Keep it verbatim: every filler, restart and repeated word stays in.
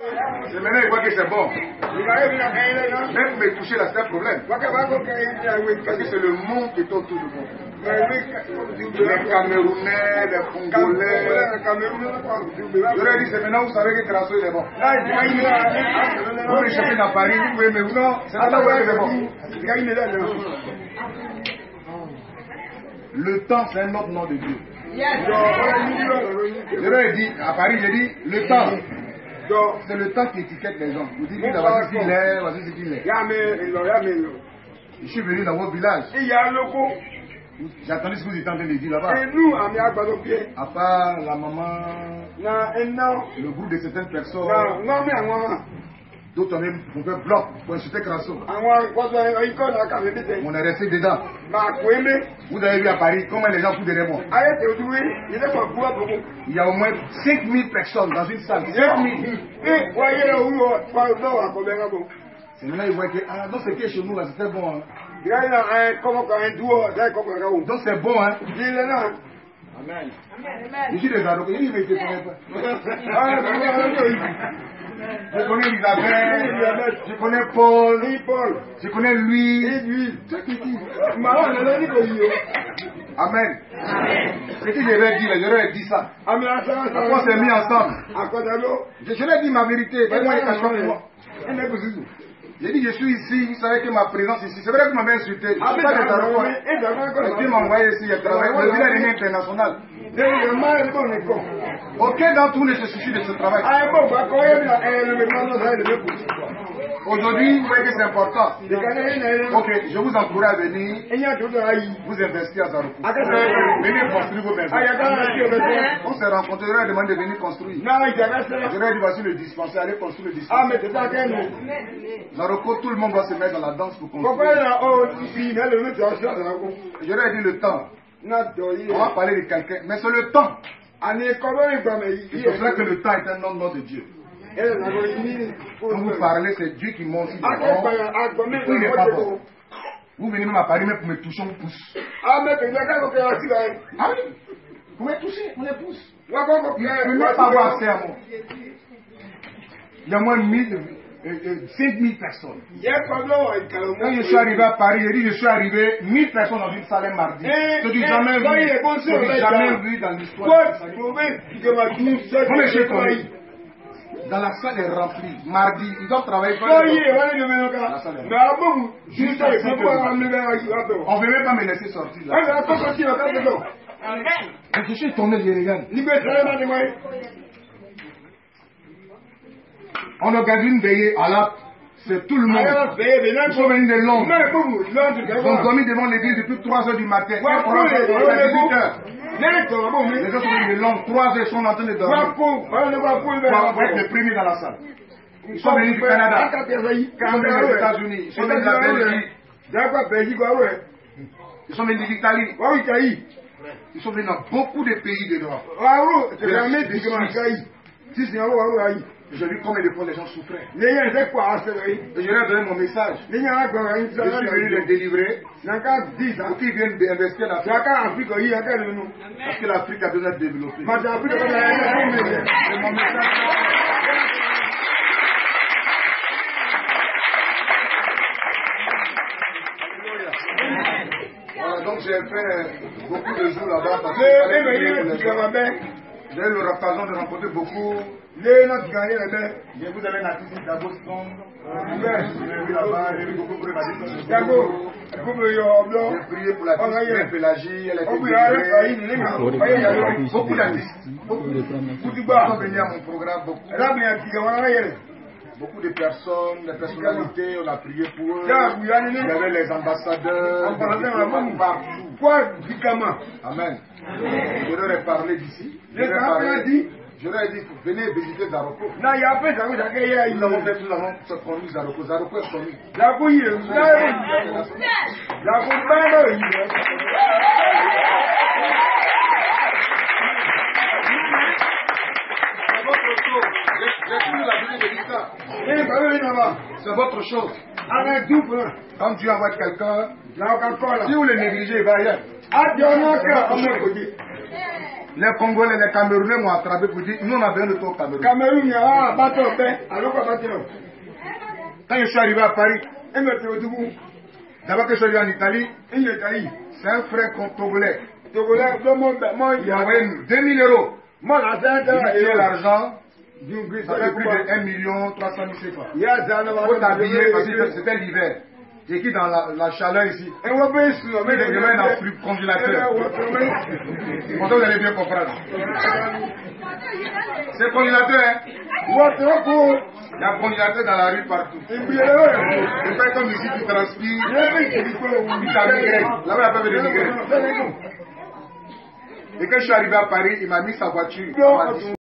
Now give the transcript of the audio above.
C'est maintenant, il voit que c'est bon. Même me toucher là, c'est un problème. Parce que c'est le monde qui est autour du monde. Les Camerounais, les Congolais. J'aurais dit, c'est maintenant, vous savez que Crasso, il est bon. Vous me cherchez dans Paris, vous pouvez me dire, non, c'est maintenant, vous c'est bon. Le temps, c'est un autre nom de Dieu. Je leur ai dit, à Paris, j'ai dit, le temps. C'est le temps qui étiquette les gens. Vous dites, voici ce qu'il est, voici ce qu'il est. Je suis venu dans votre village. J'ai entendu ce que vous étiez en train de dire là-bas. À part la maman, le groupe de certaines personnes, d'autres on fait bloc pour insulter Crasso. On est resté dedans. Vous avez vu à Paris comment les gens foutent derrière moi. Il y a au moins cinq mille personnes dans une salle. cinq mille. C'est maintenant ils voient que, ah, donc c'est que chez nous là, c'était bon. Hein. Donc c'est bon, hein. Amen. Je suis des adultes, il ne me connaît pas. Je connais Elisabeth, je connais Paul, je connais lui. Amen. Ce que je vais dire, je leur ai dit ça. Après on s'est mis ensemble. Je, je leur ai dit ma vérité. J'ai dit je suis ici, vous savez que ma présence ici, c'est vrai que vous m'avez insulté. Je ne suis pas des aéroports. Dieu m'a envoyé ici, il a travaillé. Le village est international. Aucun d'entre vous ne se soucie de ce travail. Aujourd'hui, vous voyez que c'est important. Ok, je vous encourage à venir vous investir à Zaroko. Venez construire vos maisons. On s'est rencontrés, je leur ai demandé de venir construire. Je leur ai dit voici le dispensaire, allez construire le dispensaire. Zaroko, tout le monde va se mettre dans la danse pour construire. Je leur ai dit le temps. On va parler de quelqu'un, mais c'est le temps. Il faut faire que le temps est un nom de Dieu. Quand vous parlez, c'est Dieu qui montre. Il n'est pas bon. Vous venez même à Paris, mais pour me toucher, on vous pousse. Ah oui, vous me touchez, on les pousse. Il ne peut même pas avoir accès à moi. Il y a moins de cinq mille personnes. Quand je suis arrivé à Paris, j'ai dit je suis arrivé, mille personnes dans une salle mardi. Je n'ai jamais vu, jamais vu dans l'histoire. Moi, je suis tombé. Dans la salle est remplie. Mardi, ils doivent travailler. La salle est remplie. On ne veut même pas me laisser sortir là. Je suis tombé, je regarde. On organise une veillée à la... C'est tout le monde. Ils sont venus de Londres. Ils ont dormi devant l'église depuis trois heures du matin. Et pour eux, c'est dix-huit heures. Les gens sont venus de Londres. trois heures, ils sont en train de dormir. Pour être les premiers dans la salle. Ils sont venus du Canada. Ils sont venus des États-Unis. Ils sont venus de la Belgique. Ils sont venus d'Italie. Ils sont venus dans beaucoup de pays de l'Europe. J'ai vu combien de fois les gens souffraient. Et je leur ai donné mon message. Je suis venu les délivrer pour qu'ils viennent investir en Afrique. Parce que l'Afrique a besoin de développer. C'est mon message. Voilà, donc j'ai fait beaucoup de jours là-bas parce que j'ai eu l'occasion de rencontrer beaucoup. Vous avez un artiste d'Aboston. J'ai vu là-bas, j'ai vu beaucoup de J'ai prié pour la petite Pélagie, elle a été délivrée. Beaucoup d'artistes. Beaucoup de sont venus à mon programme. Beaucoup. Beaucoup de personnes, des personnalités, on a prié pour eux. Il y avait les ambassadeurs, partout. Amen. Je leur ai parlé d'ici. Je leur ai parlé. Je leur ai dit, venez visiter Zaroko. Nous avons fait, nous avons connu Zaroko. Zaroko est connu. C'est votre chose. Quand Dieu envoie quelqu'un, si vous le négligez, il va ailleurs. Les Congolais, les Camerounais m'ont attrapé pour dire nous on a besoin de toi au Cameroun. Cameroun, il y a un bateau, alors qu'on va dire. Quand je suis arrivé à Paris, d'abord que je suis arrivé en Italie, c'est un frère togolais. Togolais, il a envoyé deux mille euros. Moi, j'ai l'argent. Ça fait plus de un million trois cent mille C F A. Il faut t'habiller parce que c'était l'hiver. Et qui dans la, la chaleur ici. Et on va dans le congélateur. Pour ça vous allez bien comprendre. C'est le congélateur, hein. Il y a un congélateur dans la rue partout. C'est pas comme ici qui transpire. Il t'habille. Là-bas, il n'y a pas de migraine. Et quand je suis arrivé à Paris, il m'a mis sa voiture.